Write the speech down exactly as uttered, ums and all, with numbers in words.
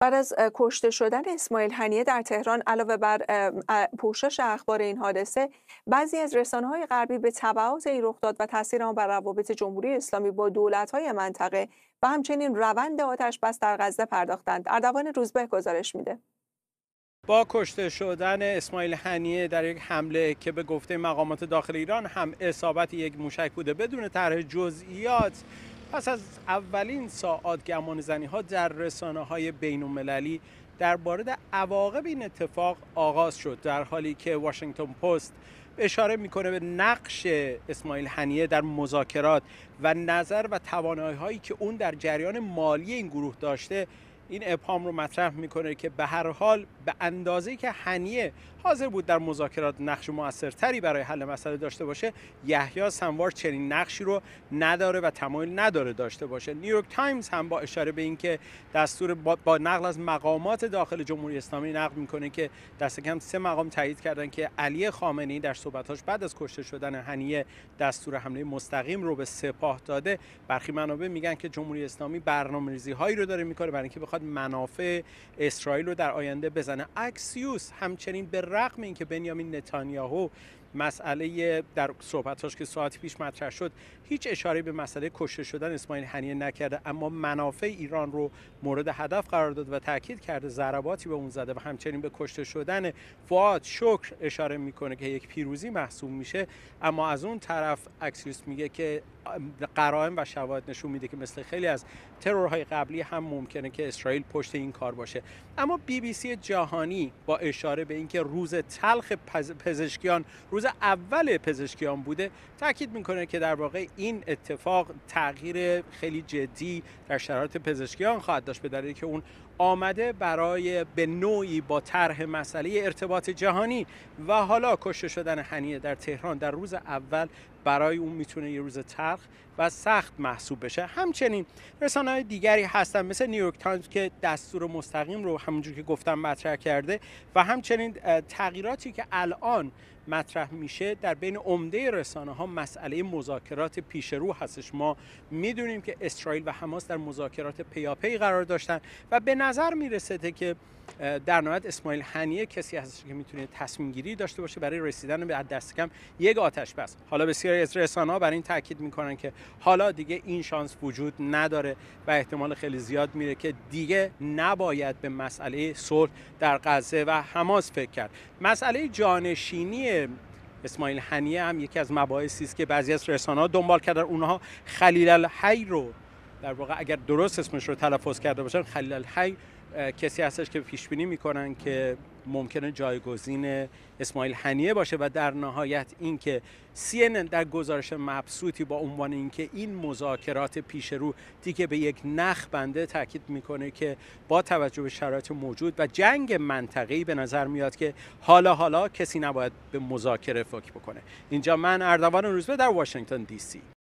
بعد از اه، کشته شدن اسماعیل هنیه در تهران، علاوه بر اه، اه، پوشش اخبار این حادثه، بعضی از رسانه‌های غربی به تبعات این رخداد و تاثیر آن بر روابط جمهوری اسلامی با دولت‌های منطقه و همچنین روند آتش‌بس در غزه پرداختند. اردوان روزبه گزارش میده. با کشته شدن اسماعیل هنیه در یک حمله که به گفته مقامات داخل ایران هم اصابت یک موشک بوده بدون طرح جزئیات، پس از اولین ساعات گمانه‌زنی ها در رسانه های بین المللی درباره عواقب این اتفاق آغاز شد، در حالی که واشنگتن پست اشاره میکنه به نقش اسماعیل هنیه در مذاکرات و نظر و توانایی هایی که اون در جریان مالی این گروه داشته. این ابهام رو مطرح میکنه که به هر حال به اندازه‌ای که هنیه حاضر بود در مذاکرات نقش موثرتری برای حل مسئله داشته باشه، یحیی سنوار چنین نقشی رو نداره و تمایل نداره داشته باشه. نیویورک تایمز هم با اشاره به اینکه دستور با, با نقل از مقامات داخل جمهوری اسلامی نقل میکنه که دست کم سه مقام تایید کردن که علی خامنه‌ای در صحبتاش بعد از کشته شدن هنیه دستور حمله مستقیم رو به سپاه داده. برخی منابع میگن که جمهوری اسلامی برنامه‌ریزی هایی رو داره میکنه برای اینکه بخواد منافع اسرائیل رو در آینده بزنه. اکسیوس همچنین به رغم اینکه بنیامین نتانیاهو مسئله در صحبتاش که ساعتی پیش مطرح شد هیچ اشاره به مسئله کشته شدن اسماعیل هنیه نکرده، اما منافع ایران رو مورد هدف قرار داد و تاکید کرده ضرباتی به اون زده و همچنین به کشته شدن فؤاد شکر اشاره میکنه که یک پیروزی محسوب میشه. اما از اون طرف اکسیوس میگه که قرائن و شواهد نشون میده که مثل خیلی از ترورهای قبلی هم ممکنه که اسرائیل پشت این کار باشه. اما بی بی سی جهانی با اشاره به اینکه روز تلخ پزشکیان روز اول پزشکیان بوده تاکید میکنه که در واقع این اتفاق تغییر خیلی جدی در شرایط پزشکیان خواهد داشت، به دلیلی که اون آمده برای به نوعی با طرح مسئله ارتباط جهانی و حالا کشته شدن هنیه در تهران در روز اول برای اون میتونه یه روز تلخ و سخت محسوب بشه. همچنین رسانه‌های دیگری هستن مثل نیویورک تایمز که دستور مستقیم رو همونجور که گفتم مطرح کرده و همچنین تغییراتی که الان مطرح میشه در بین عمده رسانه ها مسئله مذاکرات پیش رو هستش. ما میدونیم که اسرائیل و حماس در مذاکرات پیاپی قرار داشتن و به نظر میرسه که در نهایت اسماعیل هنیه کسی هستش که میتونه تصمیم گیری داشته باشه برای رسیدن به دست کم یک آتش بس. حالا بسیاری از رسانه ها بر این تاکید میکنن که حالا دیگه این شانس وجود نداره و احتمال خیلی زیاد میره که دیگه نباید به مسئله صلح در غزه و حماس فکر کرد. مسئله جانشینی اسماعیل هنیه هم یکی از مباحثی است که بعضی از رسانه‌ها دنبال کردن. اونها خلیل الحی رو در واقع اگر درست اسمش رو تلفظ کرده باشن، خلیل الحی کسی هستش که پیش بینی میکنن که ممکنه جایگزین اسماعیل هنیه باشه و در نهایت این که سی ان ان در گزارش مبسوطی با عنوان اینکه این مذاکرات پیش رو دیگه به یک نخ بنده تاکید میکنه که با توجه به شرایط موجود و جنگ منطقه‌ای به نظر میاد که حالا حالا کسی نباید به مذاکره فکر بکنه. اینجا من اردوان روزبه در واشنگتن دی سی.